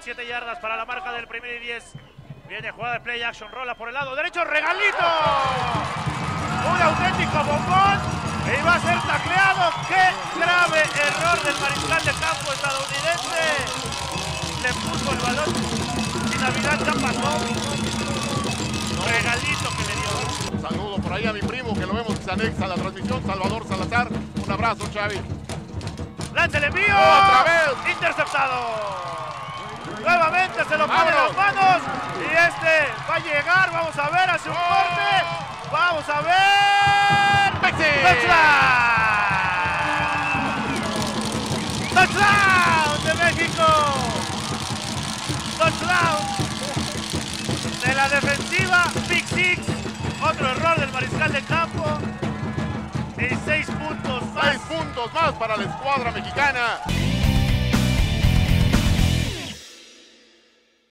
7 yardas para la marca del 1º y 10. Viene jugada de play action, rola por el lado derecho, regalito. Un auténtico bombón y va a ser tacleado. ¡Qué grave error del mariscal de campo estadounidense! Le puso el balón y Navidad ya pasó. Regalito que le dio. Un saludo por ahí a mi primo que lo vemos que se anexa a la transmisión, Salvador Salazar. Un abrazo, Xavi. ¡Lanza el envío! ¡Otra vez! ¡Interceptado! Nuevamente se lo pone en las manos y este va a llegar. Vamos a ver, hace un corte. Vamos a ver. ¡Touchdown! ¡Touchdown de México! ¡Touchdown de la defensiva! Big Six. Otro error del mariscal de campo. Y 6 puntos más. 6 puntos más para la escuadra mexicana.